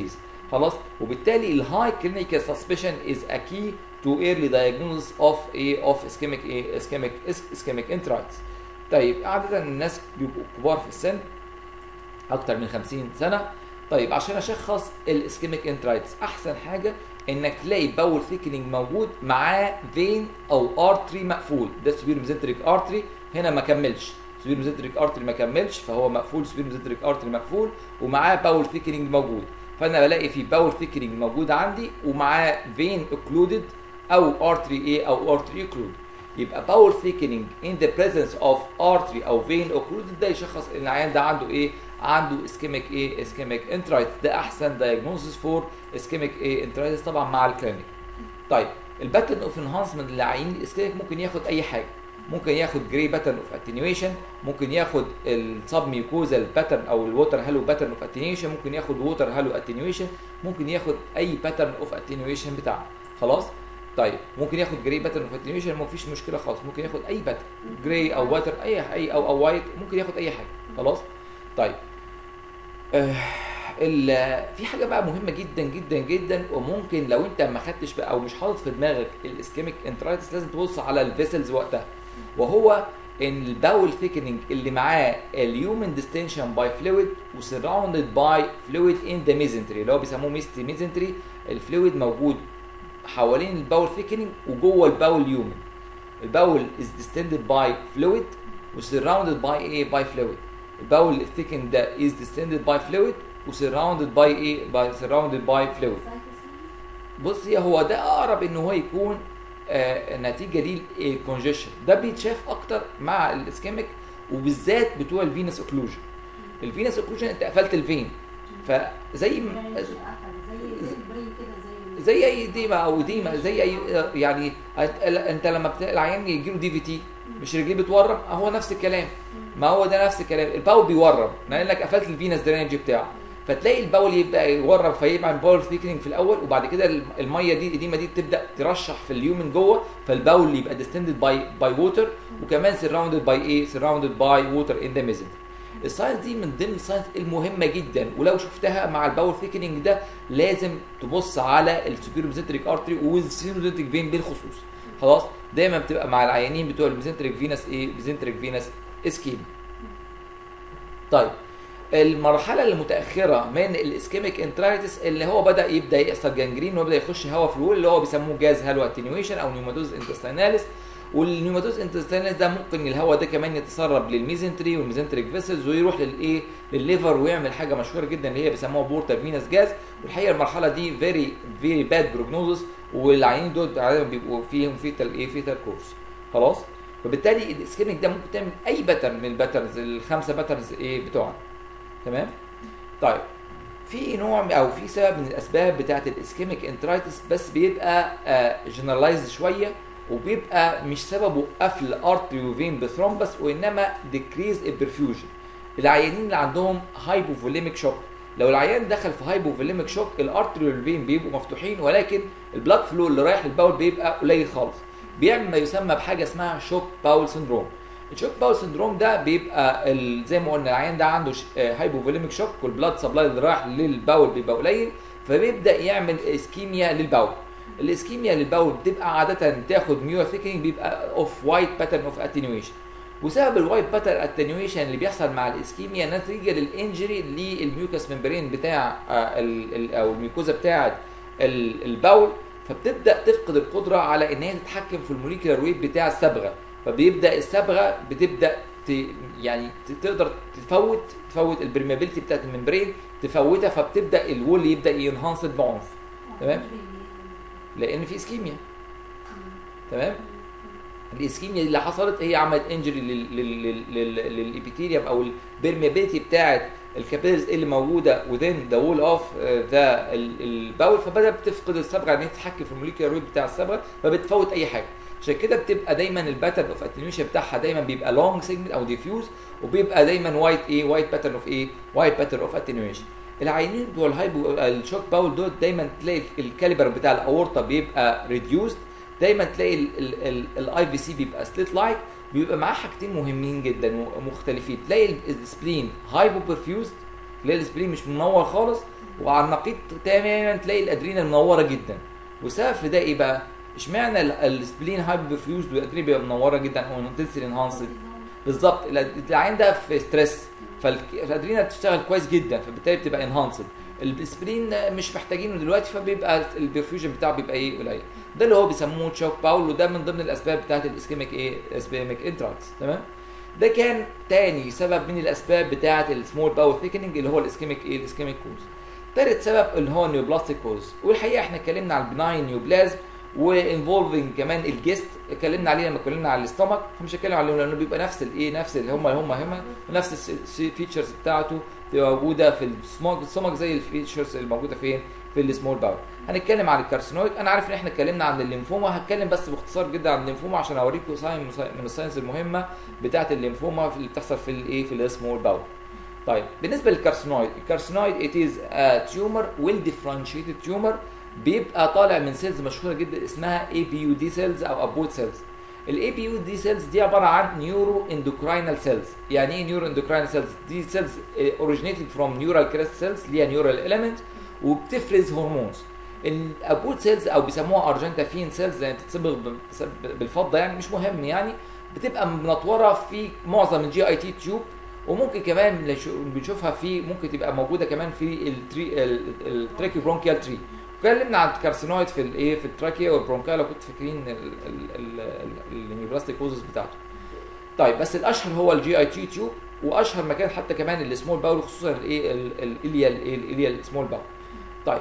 خلاص. وبالتالي الهاي كلينيكال سسبشن از ا كي تو ايرلي دايجنوز اوف ايه اوف اسكيميك ايه اسكيميك اسكيميك انترايتس. طيب عاده الناس بيبقوا كبار في السن اكتر من خمسين سنه. طيب عشان اشخص الاسكيميك انترايتس احسن حاجه انك تلاقي باول ثيكنينج موجود معاه فين او ارتري مقفول. ده سوبير ميزنتريك ارتري هنا ما كملش، سوبير ميزنتريك ارتري ما كملش فهو مقفول، سوبير ميزنتريك ارتري مقفول ومعاه باول ثيكنينج موجود. فانا بلاقي في باول ثيكنينج موجود عندي ومعاه فين اوكلودد او ارتري ايه او ارتري اوكلود. يبقى باول ثيكنينج ان ذا بريزنس اوف ارتري او فين اوكلودد ده يشخص ان العيان ده عنده ايه؟ عنده اسكيميك ايه؟ اسكيميك انترايتس. ده احسن دايجنوستس فور اسكيميك ايه؟ انترايتس طبعا مع الكلينيك. طيب الباترن اوف انهانسمنت للعيانين الاسكيميك ممكن ياخد اي حاجه، ممكن ياخد جري باترن اوف اتنيويشن، ممكن ياخد السب ميوكوزال باترن او الووتر هالو باترن اوف اتنيويشن، ممكن ياخد ووتر هالو اتنيويشن، ممكن ياخد اي باترن اوف اتنيويشن بتاعه. خلاص. طيب ممكن ياخد جري باترن اوف اتنيويشن ما فيش مشكله خالص، ممكن ياخد اي باترن جري او واتر اي اي او او وايت، ممكن ياخد اي حاجه. خلاص. طيب آه في حاجه بقى مهمه جدا جدا جدا، وممكن لو انت ما خدتش بقى او مش حاطط في دماغك الاسكيميك انترايتس لازم تبص على الفيسلز وقتها، وهو ان الباول ثيكنينج اللي معاه اليومن ديستنشن باي فلويد وسراوندد باي فلويد ان ذا ميزنتري اللي هو بيسموه ميستي ميزنتري. الفلويد موجود حوالين الباول ثيكنينج وجوه الباول يومن. الباول از ديستندد باي فلويد وسراوندد باي ايه؟ باي فلويد. الباول الثيكن ده از ديستندد باي فلويد وسراوندد باي ايه؟ باي سراوندد باي فلويد. بصي هو ده اقرب ان هو يكون آه نتيجه للكونجيشن. ده بيتشاف اكتر مع الاسكيميك وبالذات بتوع الفينس اوكلوجن. الفينس اوكلوجن انت قفلت الفين فزي زي اي ديما او ديما زي اي يعني انت لما العيان يجي له دي في تي مش رجليه بتورم، هو نفس الكلام. ما هو ده نفس الكلام. الباول بيورم لانك قفلت الفينس درينج بتاعه، فتلاقي الباول يبدا يورم فيبقى باول ثيكنينج في الاول، وبعد كده الميه دي الاديمه دي تبدا ترشح في اليومن جوه، فالباول يبقى ديستندد باي باي ووتر وكمان سراوندد باي ايه؟ سراوندد باي ووتر ان ذا ميزنتري. الساينس دي من ضمن الساينس المهمه جدا، ولو شفتها مع الباول ثيكنينج ده لازم تبص على السوبيرو ميزنتريك ارتري والسيرو ميزنتريك فين بالخصوص. خلاص. دايما بتبقى مع العيانين بتوع الميزنتريك فينس ايه؟ ميزنتريك فينس اسكيم. طيب المرحله المتاخره من الاسكيميك انترايتس اللي هو بدا يبدا يحصل جانجرين وبدا يخش هواء في الول اللي هو بيسموه جاز هالو اتنيويشن او نيوماتوز انتستيناليس. والنيوماتوز انتستيناليس ده ممكن الهواء ده كمان يتسرب للميزنتري والميزنتريك فيسلز ويروح للايه؟ للليفر ويعمل حاجه مشهوره جدا اللي هي بيسموها بورتال فينس جاز. والحقيقه المرحله دي فيري فيري باد بروجنوزس، والعيانين دول عاده بيبقوا فيهم فيتال ايه؟ فيتال كورس. خلاص. فبالتالي الاسكيميك ده ممكن تعمل اي باترن من الباترنز الخمسه باترنز ايه بتوعنا. تمام؟ طيب في نوع او في سبب من الاسباب بتاعه الاسكيميك انترايتس بس بيبقى جنرالايز شويه، وبيبقى مش سببه قفل ارتري وفين بثرومبس وانما ديكريز البرفيوجن. العيانين اللي عندهم هايبوفوليميك شوك، لو العيان دخل في هايبوفوليميك شوك الارتري والفين بيبقوا مفتوحين ولكن البلاد فلو اللي رايح للباول بيبقى قليل خالص، بيعمل ما يسمى بحاجه اسمها شوك باول سندروم. الشوك باول سندروم ده بيبقى زي ما قلنا العيان ده عنده هايبوفوليميك شوك والبلاد سبلاي اللي رايح للباول بيبقى قليل، فبيبدا يعمل اسكيميا للباول. الاسكيميا للباول بتبقى عاده تاخد ميو ثيكنينج بيبقى اوف وايت باترن اوف اتنيويشن. وسبب الوايت باترن اتنيويشن اللي بيحصل مع الاسكيميا نتيجه للانجري للميوكس ممبرين بتاع او الميوكوزا بتاعه الباول، فبتبدا تفقد القدره على ان هي تتحكم في الموليكيولار ويت بتاع الصبغه، فبيبدا الصبغه بتبدا ت... يعني تقدر تفوت تفوت البرميابيلتي بتاعت الممبرين تفوتها، فبتبدا الوول يبدا ينهانس بعنف. تمام؟ لان في اسكيميا. تمام؟ الاسكيميا اللي حصلت هي عملت انجري للابيثيليوم او البرميابيلتي بتاعت الكابيلز اللي موجوده within the wall of ذا الباول، فبدات تفقد الصبغه ان هي تتحكم في الموليكيولار ويت بتاع الصبغه، فبتفوت اي حاجه. عشان كده بتبقى دايما الباترن اوف اتنيويشن بتاعها دايما بيبقى لونج سيجمنت او ديفيوز، وبيبقى دايما وايت ايه؟ وايت باترن اوف ايه؟ وايت باترن اوف اتنيويشن. العيانين بتوع الهايبو الشوك باول دول دايما تلاقي الكاليبر بتاع الاورطه بيبقى ريديوست، دايما تلاقي الاي في سي بيبقى سليت لايك، بيبقى معاه حاجتين مهمين جدا ومختلفين. تلاقي السبلين هايبو برفيوزد، تلاقي السبلين مش منور خالص، وعلى النقيض تماما تلاقي الادرينال منوره جدا. والسبب في ده ايه بقى؟ اشمعنى السبلين هايبر فيوزد والادرينال بيبقى منوره جدا او انتنسلي انهانسد؟ بالظبط العين ده في ستريس، فالادرينال بتشتغل كويس جدا، فبالتالي بتبقى انهانسد. السبلين مش محتاجينه دلوقتي، فبيبقى البرفيوجن بتاعه بيبقى ايه قليل. ده اللي هو بيسموه تشوك باول، وده من ضمن الاسباب بتاعت الاسكيميك ايه اسكيميك انتراكس. تمام. ده كان تاني سبب من الاسباب بتاعت السمول باول ثيكننج اللي هو الاسكيميك ايه الاسكيميك كوز. تالت سبب اللي هو النيوبلاستيك كوز، والحقيقه احنا اتكلمنا على البناين نيوبلازم وانفولفنج كمان الجست، اتكلمنا عليه لما اتكلمنا على الاستومك، مش هتكلم عليه لانه بيبقى نفس الايه نفس اللي هم هم هم نفس الفيتشرز بتاعته تبقى موجوده في السموك السمك زي الفيتشرز اللي موجوده فين في السمول باول. هنتكلم عن الكارسينويد. انا عارف ان احنا اتكلمنا عن الليمفوما، هتكلم بس باختصار جدا عن الليمفوما عشان اوريكم ساين من الساينس المهمه بتاعه الليمفوما اللي بتحصل في الايه في السمول باول. طيب بالنسبه للكارسينويد، الكارسينويد it is a tumor well differentiated tumor بيبقى طالع من سيلز مشهوره جدا اسمها اي بي يو دي سيلز او ابوت سيلز. الاي بي يو دي سيلز دي عباره عن نيورو اندوكراينال سيلز. يعني ايه نيورو اندوكراينال سيلز؟ دي سيلز اوريجينيتد فروم نيورال كريست سيلز اللي هي نيورال اليمنت وبتفرز هرمونز. الابوت سيلز او بيسموها ارجنتافين سيلز يعني بتتصبغ بالفضه، يعني مش مهم، يعني بتبقى منطوره في معظم الجي اي تي تيوب، وممكن كمان بنشوفها في ممكن تبقى موجوده كمان في التري التراكيو برونكيال تري. اتكلمنا عن الكارسينويد في الايه في التراكيا والبرونكايا لو كنت فاكرين النيوبلاستيك كوزز بتاعته. طيب بس الاشهر هو الجي اي تي تيوب، واشهر مكان حتى كمان السمول باول، خصوصا الايه الاليا الاليا السمول باول. طيب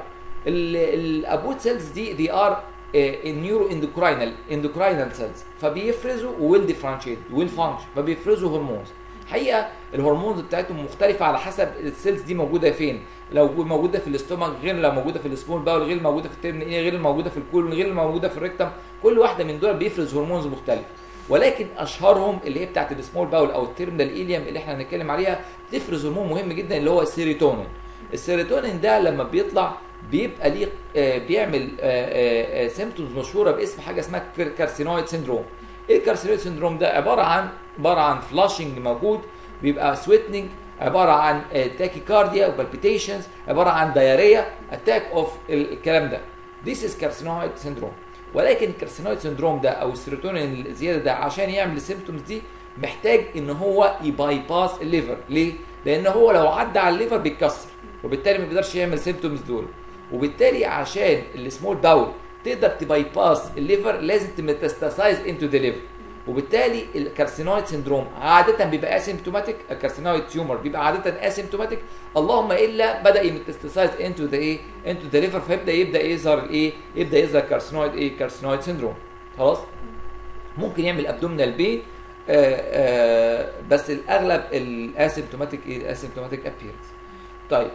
الابوت سيلز دي دي ار النيورو اندوكراينال اندوكراينال سيلز، فبيفرزوا ويل ديفرنشيت ويل فانكشن، فبيفرزوا هرمونز. حقيقه الهرمونز بتاعتهم مختلفه على حسب السيلز دي موجوده فين. لو موجوده في الاستومك غير لو موجوده في السمول باول، غير موجوده في الترن ايه، غير موجوده في الكولون، غير موجوده في الريكتم. كل واحده من دول بيفرز هرمونز مختلفه، ولكن اشهرهم اللي هي بتاعت السمول باول او التيرمينال ايليوم اللي احنا هنتكلم عليها بتفرز هرمون مهم جدا اللي هو السيروتونين. السيروتونين ده لما بيطلع بيبقى ليه آه بيعمل آه آه سيمبتومز مشهوره باسم حاجه اسمها كارسينويد سيندروم. ايه الكارسينويد سيندروم ده؟ عباره عن عباره عن فلاشنج موجود، بيبقى سويتنج، عباره عن تاكيكارديا وبالبيتيشنز، عباره عن دايريا، اتاك اوف الكلام ده. This is carcinoid syndrome. ولكن الكارسينويد سيندروم ده او السيروتونين الزياده ده عشان يعمل السيمبتومز دي محتاج ان هو يباي باس الليفر. ليه؟ لان هو لو عدى على الليفر بيتكسر، وبالتالي ما بيقدرش يعمل سيمبتومز دول. وبالتالي عشان السمول باول تقدر تباي باس الليفر لازم تميتاستاسايز انتو ذا ليفر، وبالتالي الكارسينويد سيندروم عاده بيبقى اسيمبتوماتيك. الكارسينويد تيومر بيبقى عاده اسيمبتوماتيك، اللهم الا بدا يميتاستاسايز انتو ذا ايه انتو ذا ليفر، فيبدا يبدا يظهر الايه يبدا يظهر كارسينويد ايه كارسينويد سيندروم. خلاص ممكن يعمل ابدومينال بين، آآ آآ بس الاغلب الاسيمبتوماتيك ايه اسيمبتوماتيك ابييرنس. طيب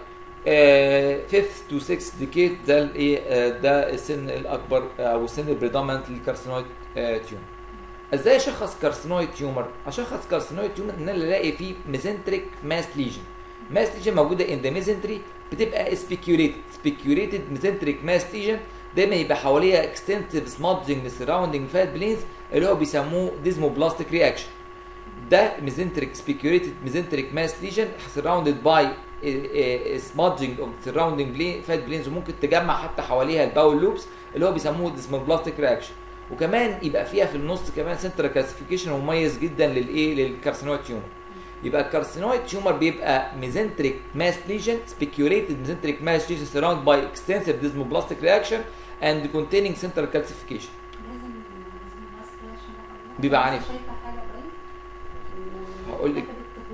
فيفث تو سيكس ديكيد ده الايه ده السن الاكبر او السن البريدومينانت للكارسينويد تيومر. ازاي اشخص كارسينويد تيومر؟ اشخص كارسينويد تيومر ان انا الاقي فيه ميزنتريك ماس ليجن. ماس ليجن موجوده ان ذا ميزنتري بتبقى سبيكيوليتد سبيكيوليتد ميزنتريك ماس ليجن، دايما يبقى حواليها اكستنسيف سمادجنج للسراوندنج فات بلينز اللي هو بيسموه ديزموبلاستيك رياكشن. ده ميزنتريك سبيكيوليتد ميزنتريك ماس ليجن سراوندد باي سمادجنج اوف سراوندنج فات بلينز، وممكن تجمع حتى حواليها الباول لوبس اللي هو بيسموه ديزموبلاستيك رياكشن. وكمان يبقى فيها في النص كمان سنترال كلاسيفيكيشن مميز جدا للايه للكارسينويد تيومر. يبقى الكارسينويد تيومر بيبقى ميزنتريك ماس ليجن سبيكيوليتد ميزنتريك ماس ليجن سراوند باي اكستنسيف ديزموبلاستيك رياكشن اند كونتيننج سنترال كلاسيفيكيشن. بيبقى عنيف. هقول لك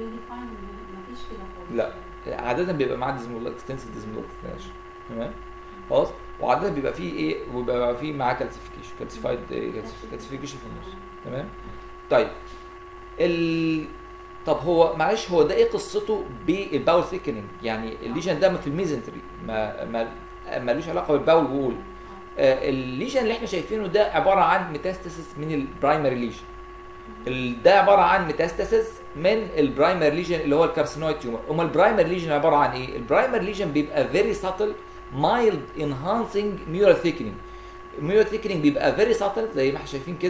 لا عاده بيبقى معاه اكستنسيف ديزموبلاستيك رياكشن. تمام خلاص. وعاده بيبقى فيه ايه وبيبقى فيه معاه كالسيفيكيشن كالسيفايد كالسيفيكيشن في النص. تمام. طيب ال طب هو معلش هو ده ايه قصته بالباول ثيكنينج؟ يعني الليجن ده في الميزنتري ما ما مالوش علاقه بالباول وول. آه الليجن اللي احنا شايفينه ده عباره عن ميتاستاسيس من البرايمري ليجن. ده عباره عن ميتاستاسيس من البرايمري ليجن اللي هو الكارسينويد تيومر. امال البرايمري ليجن عباره عن ايه؟ البرايمري ليجن بيبقى فيري ساتل mild enhancing mural thickening. mural thickening بيبقى very subtle زي ما احنا شايفين كده،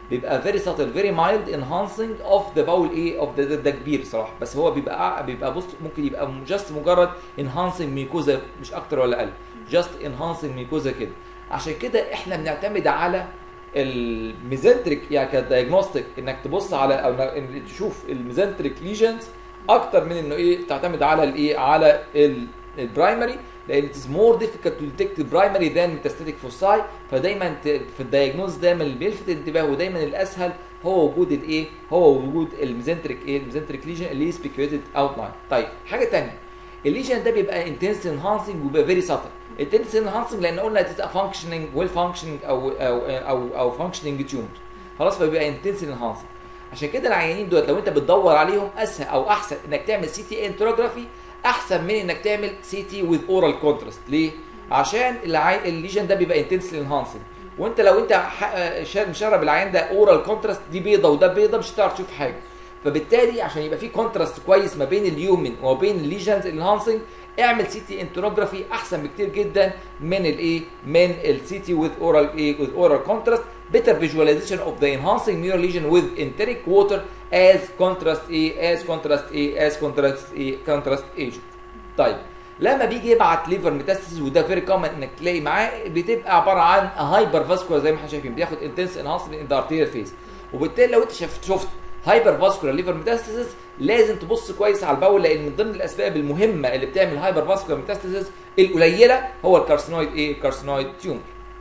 بيبقى فيري ساتل فيري مايلد انهانسنج اوف ذا باول ايه اوف ذا ده كبير صراحه، بس هو بيبقى بيبقى بص ممكن يبقى جاست مجرد انهانسنج ميكوزا مش اكتر ولا اقل، جاست انهانسنج ميكوزا كده. عشان كده احنا بنعتمد على الميزنتريك يعني كدايجنوستيك انك تبص على او إن تشوف الميزنتريك ليجنز اكتر من انه ايه تعتمد على الايه على البرايمري، لان it is more difficult to detect the primary than metastatic foci. فدايما في الدايجنوز دايما اللي بيلفت الانتباه ودايما الاسهل هو وجود الايه هو وجود الميزنتريك ايه الميزنتريك ليجن اللي سبيكيوليتد اوتلاين. طيب حاجه ثانيه، الليجن ده بيبقى انتنس انهانسنج وبيبقى فيري ساتل. انتنس انهانسنج لان قلنا it is a functioning well functioning او او او او functioning tumor خلاص، فبيبقى انتنس انهانسنج. عشان كده العيانين دول لو انت بتدور عليهم اسهل او احسن انك تعمل سي تي انتروجرافي احسن من انك تعمل سي تي وذ اورال كونتراست. ليه؟ عشان العي... الليجن ده بيبقى انتنسلي انهانسنج، وانت لو انت مشرب العيان ده اورال كونتراست دي بيضه وده بيضه مش هتعرف تشوف حاجه. فبالتالي عشان يبقى في كونتراست كويس ما بين اليومن وما بين الليجنز انهانسنج اعمل سي تي انتروجرافي احسن بكتير جدا من الايه من السي تي وذ اورال ايه وذ اورال كونتراست. better visualization of the enhancing mural lesion with enteric water as contrast ايه as contrast ايه as contrast ايه contrast agent. طيب لما بيجي يبعت ليفر ميتاستاسيس وده فيري كومن انك تلاقي معاه بتبقى عباره عن هايبر فاسكولار زي ما احنا شايفين بياخد انتنس انهانسمنت ان ذا ارتيريال فيز، وبالتالي لو انت شفت شفت هايبر فاسكولار ليفر ميتاستاسيس لازم تبص كويس على البول، لان من ضمن الاسباب المهمه اللي بتعمل هايبر فاسكولار ميتاستاسيس القليله هو الكارسينويد ايه كارسينويد تيومر.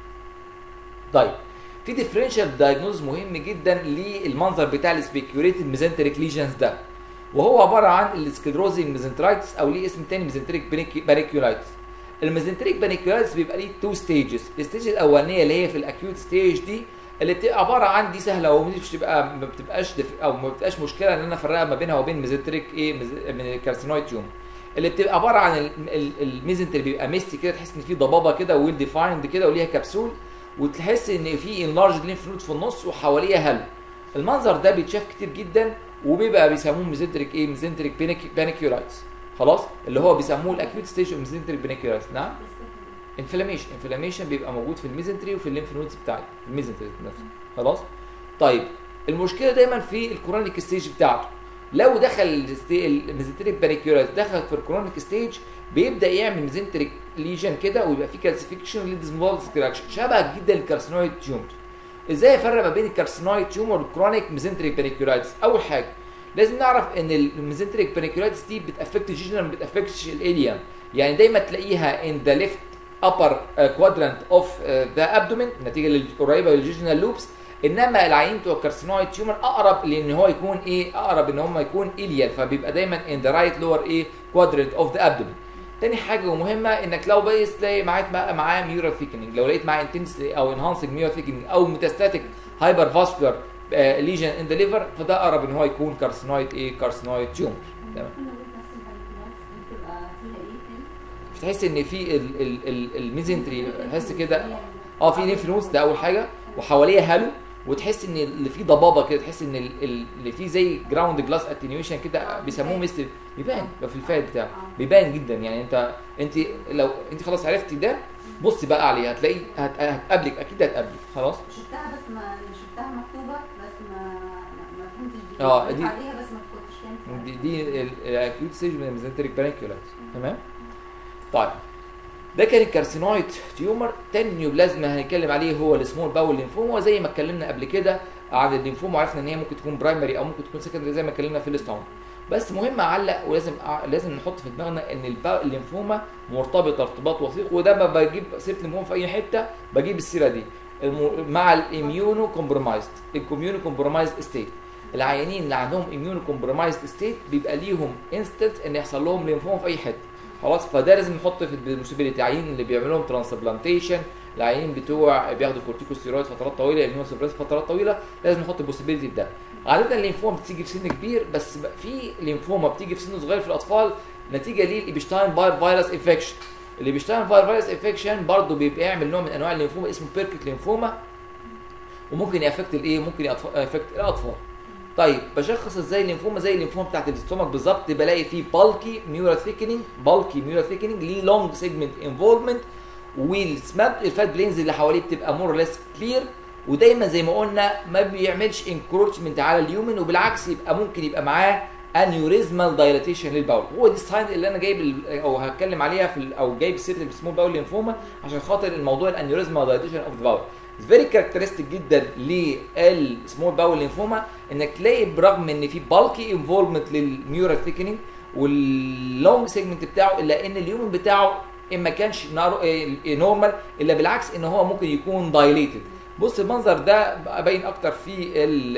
طيب في ديفرنشال دايجنوز مهم جدا للمنظر بتاع السبيكيوليتد ميزنتريك ليجنز ده، وهو عباره عن السكلروزنج ميزنترايتس او ليه اسم تاني ميزنتريك بانيكيولايتس. الميزنتريك بانيكيولايتس بيبقى ليه تو ستيجز، الستيج الاولانيه اللي هي في الاكيوت ستيج دي اللي بتبقى عباره عن دي سهله ومش بتبقى ما بتبقاش او ما بتبقاش مشكله ان انا افرقها ما بينها وبين ميزنتريك ايه من الكارسينويد تيومر، اللي بتبقى عباره عن الميزنتري بيبقى ميستي كده تحس ان في ضبابه كده ويل ديفايند كده وليها كبسول، وتحس ان في انلارج لينف نود في النص وحواليها هلو. المنظر ده بيتشاف كتير جدا وبيبقى بيسموه ميزنتريك ايه ميزنتريك بانيكيولايتس خلاص، اللي هو بيسموه الاكيوت ستيج اوف ميزنتريك بانيكيولايتس. نعم انفلاميشن انفلاميشن بيبقى موجود في الميزنتري وفي الليمف نودز بتاعتي في الميزنتري نفسه خلاص. طيب المشكله دايما في الكرونيك ستيج بتاعته، لو دخل الميزنتريك بانيكيولايتس دخل في الكرونيك ستيج بيبدا يعمل ميزنتريك ليجن كده ويبقى في كالسيفيكيشن للديزموبال سكراكشن شبه جدا الكارسينويد تيومر. ازاي افرق ما بين الكارسينويد تيومر والكرونيك ميزنتريك بانيكيولايتس؟ اول حاجه لازم نعرف ان الميزنتريك بانيكيولايتس دي بتافكت الجيجنال ما بتافكتش الاليم، يعني دايما تلاقيها ان ذا ليفت upper quadrant of the abdomen نتيجه قريبه للجيجنال لوبس، انما العيين بتوع الكارسينويد تيومر اقرب لان هو يكون ايه اقرب ان هم يكون اليال، فبيبقى دايما in the right lower ايه quadrant of the abdomen. تاني حاجه ومهمه انك لو بقيت تلاقي معاك معاه ميورال ثيكنينج، لو لقيت معاه انتنسلي او انهانسنج ميورال ثيكنينج او ميتاستاتيك هايبر فاسكولار ليجن ان ذا ليفر، فده اقرب ان هو يكون كارسينويد ايه كارسينويد تيومر. تمام. بتحس ان في الميزنتري تحس كده اه في لينف نودز ده اول حاجه وحواليها هالو، وتحس ان اللي فيه ضبابه كده تحس ان اللي فيه زي جراوند جلاس اتنيويشن كده بيسموه ميستر، بيبان في الفات بتاعه بيبان جدا. يعني انت انت لو انت خلاص عرفتي ده بصي بقى عليه هتلاقي هتقابلك اكيد هتقابلك خلاص. شفتها بس ما شفتها مكتوبه بس ما ما فهمتش دي اه دي عليها بس ما كنتش فاهم دي دي الاكيوت ستيج من الميزنتريك بانيكيولايتس. تمام. طيب ده كان الكارسينويد تيومر. تاني نيوبلازما هنتكلم عليه هو السمول باول لينفوما، زي ما اتكلمنا قبل كده عن اللينفوما وعرفنا ان هي ممكن تكون برايمري او ممكن تكون سكندري زي ما اتكلمنا في الاستعمار. بس مهم اعلق ولازم لازم نحط في دماغنا ان اللينفوما مرتبطه ارتباط وثيق، وده ما بجيب سيره اللينفوما في اي حته بجيب السيره دي مع الاميونو كومبرومايزد الكوميونو كومبرومايزد ستيت. العيانين اللي عندهم اميونو كومبرومايزد ستيت بيبقى ليهم انستنت ان يحصل لهم لينفوما في اي حته خلاص، فده لازم نحط في البوسيبيليتي. عيانين اللي بيعملوا لهم ترانسبلانتيشن، العيانين بتوع بياخدوا كورتيكوستيرويد فترات طويله، الاميونوسبريس فترات طويله، لازم نحط البوسيبيليتي ده. عاده الليمفوما بتيجي في سن كبير، بس في ليمفوما بتيجي في سن صغير في الاطفال نتيجه للإبشتاين باير فيروس انفكشن. الإبشتاين باير فيروس انفكشن برضه بيبقى يعمل نوع من انواع الليمفوما اسمه بيركت ليمفوما، وممكن يافكت الايه ممكن يافكت الاطفال. طيب بشخص ازاي الليمفوما؟ زي الليمفوما بتاعت الاستومك بالظبط، بلاقي فيه بالكي ميورال ثيكنينج بالكي ميورال ثيكنينج ليه لونج سيجمنت انفولفمنت، والسمات الفات بلينز اللي حواليه بتبقى مور ليس كلير، ودايما زي ما قلنا ما بيعملش انكروتشمنت على اليومن، وبالعكس يبقى ممكن يبقى معاه انيوريزمال دايلاتيشن للباول. هو دي الساين اللي انا جايب ال- او هتكلم عليها في ال- او جايب سيره السمول باول لينفوما عشان خاطر الموضوع الانيوريزمال دايلاتيشن اوف ذا باول. فيري كاركترستيك جدا للسمول باول لينفوما انك تلاقي برغم ان في بالكي انفولفمنت للنيورال ثيكنينج واللونج سيجمنت بتاعه، الا ان اليومن بتاعه ان ما كانش نورمال، الا بالعكس ان هو ممكن يكون دايليتد. بص المنظر ده باين اكتر في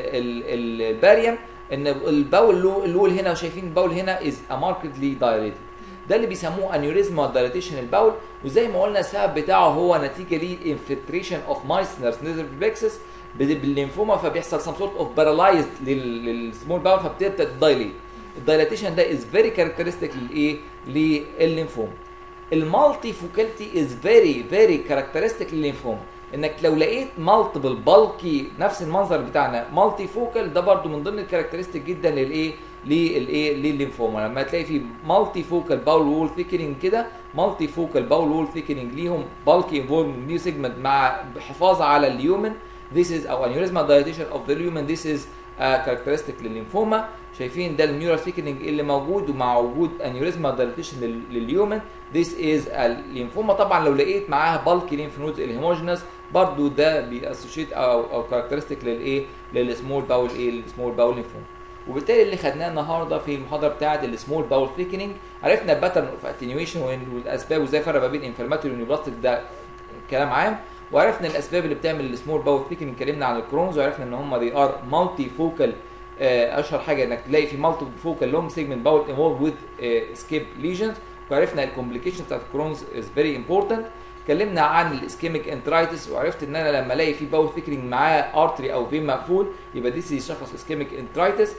الباريوم، ان الباول لول هنا، شايفين الباول هنا از ماركتلي دايليتد. ده اللي بيسموه انيوريزما دايليتيشن الباول، وزي ما قلنا السبب بتاعه هو نتيجه ليه انفلتريشن اوف مايسنرز نيزل بلكسس بالليمفوما، فبيحصل سم سورت اوف بارالايزد للسمول باول فبتبدا تدايليت. الدايليتيشن ده از فيري كاركترستيك للايه؟ للليمفوما. المالتي فوكالتي از فيري فيري كاركترستيك للليمفوما، انك لو لقيت مالتيبل بالكي نفس المنظر بتاعنا مالتي فوكال، ده برضو من ضمن الكاركترستيك جدا للايه؟ للايه؟ للليمفوما. لما تلاقي في مالتي فوكال باول وول ثيكنينج كده، مالتي فوكال باول وول ثيكنينج ليهم بالكي انفولفمنت نيو سيجمنت مع حفاظ على اليومن، this is او aneurysmal dilatation of the lumen، this is كاركترستيك للليمفوما. شايفين ده النيورال ثيكنينج اللي موجود ومع وجود aneurysmal dilatation لليومن، this is الليمفوما. طبعا لو لقيت معاها بالكي ليمف نودز الهيموجينس برضو ده بيأسوشيت او او كاركترستيك للايه؟ للسمول باول ايه؟ السمول باول ليمفوما. وبالتالي اللي خدناه النهارده في المحاضره بتاعه السمول باول ثيكنينج، عرفنا الباترن اوف اتنيويشن والاسباب وازاي فرق ما بين انفلاماتوري ونيوبلاستيك، ده كلام عام. وعرفنا الاسباب اللي بتعمل السمول باول ثيكنينج، اتكلمنا عن الكرونز وعرفنا ان هم دي ار مالتي فوكال. اشهر حاجه انك تلاقي في مالتي فوكال لونج سيجمنت باول انفولد وذ سكيب ليجنز. وعرفنا الكومبليكيشن بتاعت الكرونز از فيري امبورتنت. اتكلمنا عن الاسكيميك انترايتس، وعرفت ان انا لما الاقي في باول ثيكنينج معاه ارتري او فين مقفول يبقى دي شخص اسكيميك انترايتس.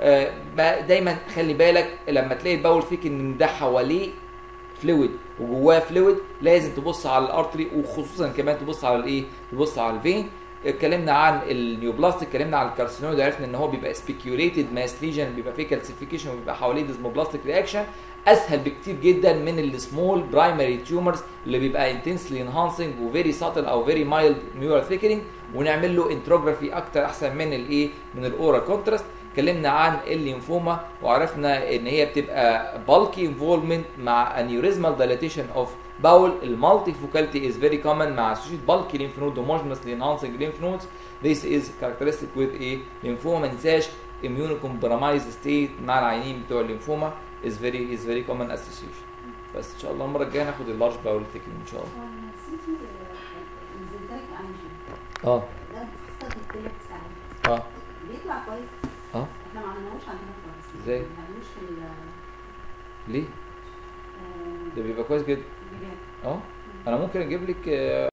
دايما خلي بالك لما تلاقي الباول ثيكنينج ده حواليه فلويد وجواه فلويد، لازم تبص على الارتري، وخصوصا كمان تبص على الايه؟ تبص على الفين. اتكلمنا عن النيوبلاستيك، اتكلمنا عن الكارسينويد، عرفنا ان هو بيبقى سبيكيوليتد ماس ليجن، بيبقى فيه كالسيفيكيشن وبيبقى حواليه ديزموبلاستيك رياكشن، اسهل بكتير جدا من السمول برايمري تيومرز اللي بيبقى انتنسلي انهانسنج وفيري ساتل او فيري مايلد نيورال ثيكنينج، ونعمل له انتروجرافي اكتر احسن من الايه؟ من الاورال كونتراست. اتكلمنا عن الليمفوما وعرفنا ان هي بتبقى بالكي انفولمنت مع انيوريزمال دايليتيشن اوف باول. المالتي فوكالتي از فيري كومن مع اسوشيت بالكي ليمف نود هوموجينسلي انهانسنج ليمف نودز. This is characteristic with a lymphoma. ما ننساش immunocompromised state مع العيانين بتوع الليمفوما is very is very common association. بس ان شاء الله المره الجايه ناخد اللارج باول ثيكنينج ان شاء الله. اه ده بتحصل في الثلاث ساعات. اه بيطلع كويس. اه احنا ما عملناهوش عندنا خالص. ازاي؟ ما عملناهوش في ال ليه؟ ده بيبقى كويس جدا. بجد. اه انا ممكن اجيب لك